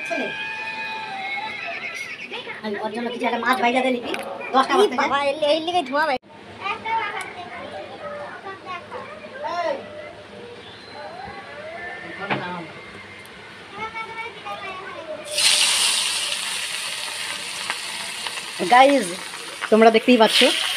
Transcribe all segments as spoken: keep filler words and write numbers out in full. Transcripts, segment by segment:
ওর জন্য কিছু একটা মাছ ভাইজা দিলি দশটা বাজতে বাবা এই লিগে ধোয়া ভাই গাইজ তোমরা দেখতেই পাচ্ছ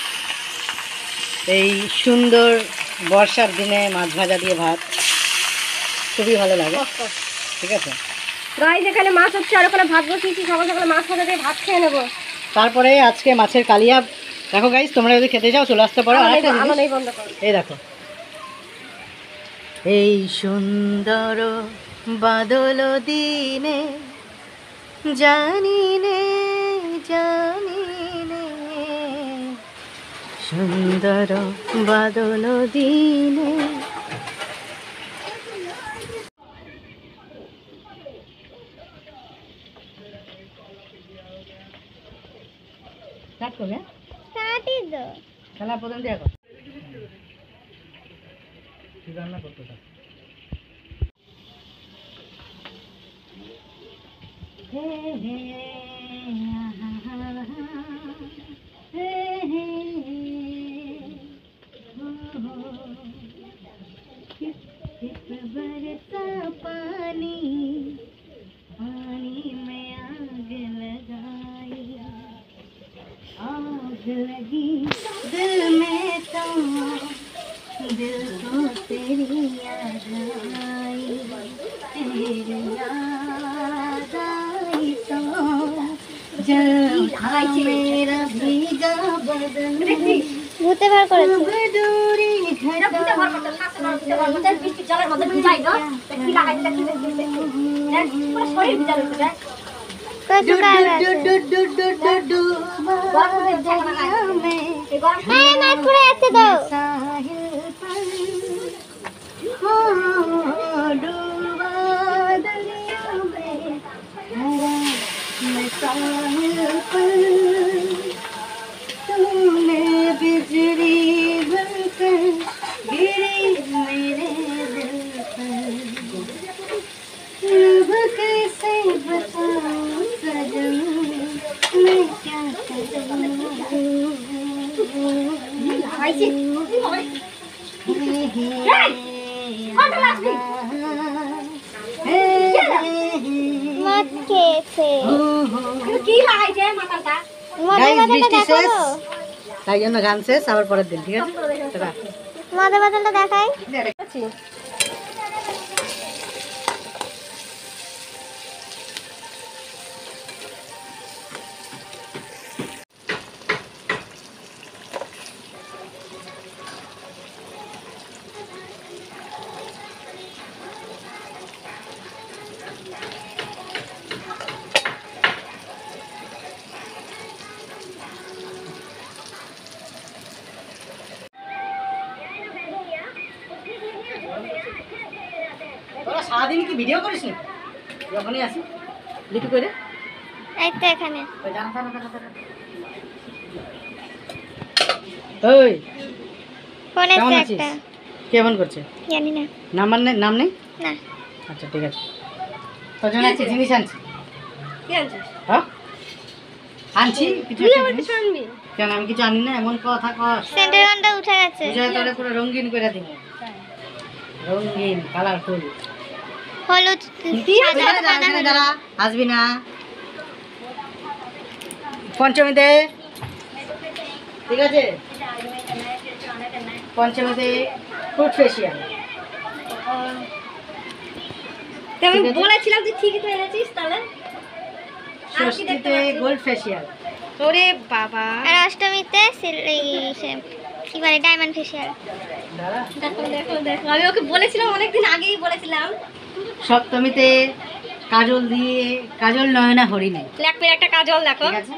এই সুন্দর বর্ষার দিনে মাছ ভাজা দিয়ে ভাত খুবই ভালো লাগে। ঠিক আছে গাইজ এখানে মাছ হচ্ছে আর ওখানে ভাত বসিয়েছি, সকাল সকালে মাছ ভাজা দিয়ে ভাত খেয়ে নেবো। তারপরে আজকে মাছের কালিয়া দেখো গাইজ, তোমরা যদি খেতে চাও চলে আসতে পারো। এই দেখো এই সুন্দর বাদল দিনে জানি নে জানি নে সুন্দর বাদল দিনে স্টার্ট করবে স্টার্টই তো খেলা প্রথম দিয়ে এখন কি রান্না করতে থাক। হে হে হে হে किस किस बरसा पानी पानी में आग लगाई आग लगी दिल में तो दिल को तेरी याद आई तेरी याद आई तो जल उठा मेरा भीगा बदन ভূতে ভার করেছে डोरी घटा ভূতে ভার করতে শাস্ত্র ভূতে ভার করতে বৃষ্টি জলের মধ্যে ভিজাই দাও কি লাগাই দিলে কি দেখ পুরো শরীর ভিজা রয়েছে দেখ डू डू डू डू डू डू डू दरिया में হ্যাঁ মাছ পড়ে আছে দাও साहिल पर हो डूबा दरिया में हरा मैं साहिल पर तूने बिजली बनकर गिरी मेरे दिल पर अब कैसे बताऊं सजन मैं क्या মাছ খেয়েছে কি লাগাইছে মাথাটা মাথা মাথাটা দেখো তাই জন্য গান শেষ আবার পরের দিন। ঠিক আছে মাথা মাথাটা দেখাই তোরা সারাদিন কি ভিডিও করিস নি? যখনই আসি লিটু করে এই তো এখানে ওই জানা জানা জানা জানা ওই ফোন কেমন এসে আছিস? একটা কে ফোন করছে জানি না নাম্বার নেই নাম নেই না আচ্ছা ঠিক আছে তোর জন্য একটা জিনিস আনছি। কি আনছিস হ্যাঁ আনছি কিছু তুই একটা আমার জিনিস। কিছু আনবি কেন আমি কিছু আনি না এমন কথা কস সেন্টার গানটা উঠে গেছে বুঝায় তোরে পুরো রঙিন করে দিব রঙিন কালারফুল হলুদ সাদা সাদা হলুদ। দাঁড়া আসবি না পঞ্চমীতে ঠিক আছে পঞ্চমীতে ফ্রুট ফেশিয়াল আমি বলেছিলাম তুই ঠিকই তো এনেছিস তাহলে ষষ্ঠীতে গোল্ড ফেশিয়াল ওরে বাবা আর অষ্টমীতে সিল- এই সে- কি বলে ডায়মন্ড ফেশিয়াল দাঁড়া দেখো দেখো দেখো আমি ওকে বলেছিলাম অনেকদিন আগেই বলেছিলাম সপ্তমীতে কাজল দিয়ে কাজল নয়না হরিণে ল্যাকমের একটা কাজল দেখো ঠিক আছে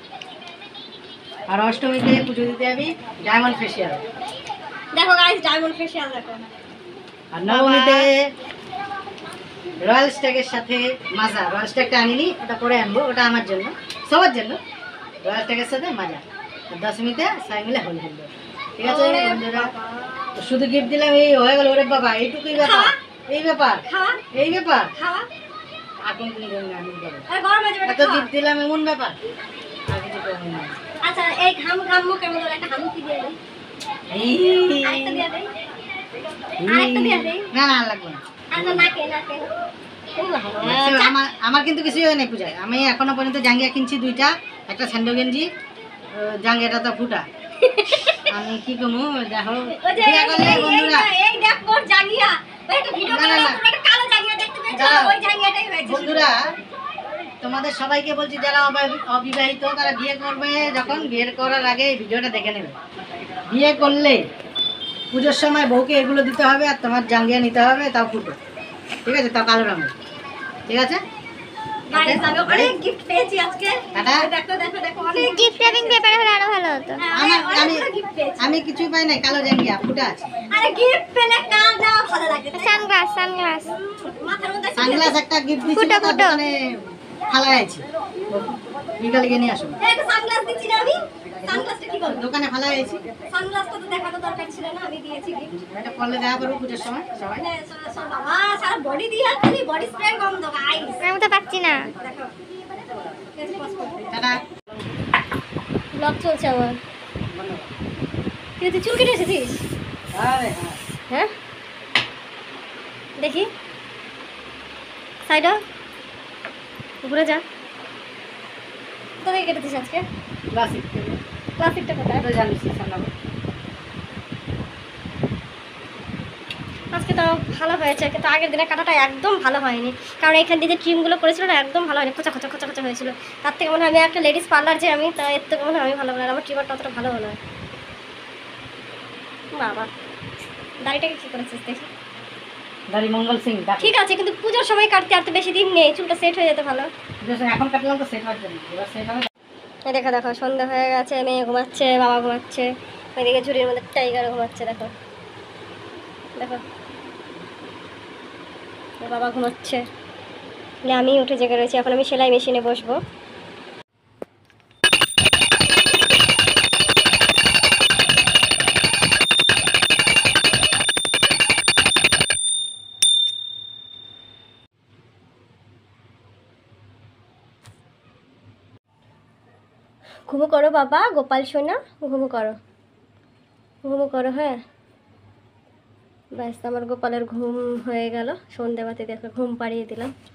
আর অষ্টমীতে পুজো দিতে যাবি ডায়মন্ড ফেশিয়াল দেখো গাইস ডায়মন্ড ফেশিয়াল দেখো আর নবমীতে রয়্যাল স্ট্যাগের সাথে মাজা রয়্যাল স্ট্যাগটা আনিনি ওটা পরে আনবো ওটা আমার জন্য সবার জন্য রয়্যাল স্ট্যাগের সাথে মাজা আর দশমীতে সবাই মিলে হোলি খেলবো ঠিক আছে বন্ধুরা তো শুধু গিফট দিলাম এই হয়ে গেল ওরে বাবা এইটুকুই ব্যাপার এই ব্যাপার খাওয়া এই ব্যাপার খাওয়া এখন তুমি দেবে না, আমি দেবো। আরে গরম হয়ে যাবে এত গিফট দিলাম এমন ব্যাপার, আর কিছু করবো না। আচ্ছা এই ঘাম ঘামু কেমন করে একটা হামুকি দিয়ে দেই। এই, আরেকটা দিয়ে দেই। আরেকটা দিয়ে দেই। না না আর লাগবে না। আর না নাকে নাকে। আচ্ছা, আমার আমার কিন্তু কিছুই হয় নাই পূজায়। আমি এখনো পর্যন্ত জাঙ্গিয়া কিনছি দুইটা, একটা স্যান্ডো গেঞ্জি, আহ, জাঙ্গিয়াটা তো ফুটা। আমি কি করবো দেখো, ওই যে বিয়ে করলে এই- বন্ধুরা, এই- এই দেখ মোর জাঙ্গিয়া। ওই একটা ভিডিও না, না, করে না। পুরো একটা কালো জাঙ্গিয়া দেখতে পেয়েছো? দাঁড়াও। ওই জাঙ্গিয়াটাই হয়েছে। বন্ধুরা তোমাদের সবাইকে বলছি যারা অবাই- অবিবাহিত তারা বিয়ে করবে, যখন বিয়ে করার আগে এই ভিডিওটা দেখে নেবে। বিয়ে করলে পুজোর সময় বউকে এগুলো দিতে হবে, আর তোমার জাঙ্গিয়া নিতে হবে, তাও ফুটো, ঠিক আছে, তাও কালো রঙের, ঠিক আছে। গাইস আমি অনেক গিফট পেয়েছি আজকে। টাটা। এই দেখো দেখো দেখো অনেক গিফট র্যাপিং পেপারে হলে আরো ভালো হতো। হ্যাঁ, আমার অনেক- আমি অনেকগুলো gift পেয়েছি। আমি কিছুই পাই নাই, কালো জাঙ্গিয়া ফুটা আছে। আরে গিফট পেলে কাজ দেওয়া ভালো লাগে তাই না? সানগ্লাস সানগ্লাস মাথার মধ্যে সানগ্লাস একটা গিফট দিচ্ছি, ফুটো, তার ফুটো। দোকানে ফালাই আছি, বিকালে গিয়ে নিয়ে আসো। এই একটা সানগ্লাস দিচ্ছি না আমি। সানগ্লাসটা কি করব? দোকানে ফালাই আছি, সানগ্লাসটা তো দেখানো দরকার ছিল না, আমি দিয়েছি গিফট। এটা পড়লে দেখা করবো পুজোর সময় সবাই। মানে স- স- বাবা সারা বডি দিয়ে খালি বডি স্প্রে গন্ধ গাইস। আমি তো পাচ্ছি না। দেখো কেটে পজ করতে। টাটা। ব্লগ চলছে আমার। তুই তুই চুল কেটে এসেছিস? আরে হ্যাঁ, হ্যাঁ দেখি সাইডা ঘুরে যা। কোথা থেকে কেটেছিস আজকে? ক্লাসিক ক্লাসিকটা কোথায়? তো জানিস সামনে। আজকে তো ভালো হয়েছে, কিন্তু আগের দিনের কাটাটা একদম ভালো হয়নি, কারণ এখান দিয়ে যে ট্রিমগুলো করেছিল না একদম ভালো হয়নি, খোঁচা খোঁচা খোঁচা খোঁচা হয়েছিল। তার থেকে মনে হয় আমি একটা লেডিস পার্লার যে আমি, তা এর থেকে মনে হয় আমি ভালো বলে আমার ট্রিমারটা অতটা ভালো হলো না। বাবা দাড়িটাকে কী করেছিস দেখি। দাড়ি মঙ্গল সিং ডাক। ঠিক আছে, কিন্তু পুজোর সময় কাটতে আর তো বেশি দিন নেই, চুলটা সেট হয়ে যেত ভালো। এখন কাটলাম তো সেট হচ্ছে না, এবার সেট হবে। এই দেখো দেখো সন্ধ্যা হয়ে গেছে, মেয়ে ঘুমাচ্ছে, বাবা ঘুমাচ্ছে, ওইদিকে ঝুড়ির মধ্যে টাইগার ঘুমাচ্ছে। দেখো দেখো ওর বাবা ঘুমাচ্ছে, দিয়ে আমি উঠে জেগে রয়েছি। এখন আমি সেলাই মেশিনে বসবো। ঘুমো করো বাবা, গোপাল সোনা ঘুমো করো, ঘুমো করো। হ্যাঁ ব্যাস আমার গোপালের ঘুম হয়ে গেল, সন্ধেবাতি দেখো ঘুম পাড়িয়ে দিলাম।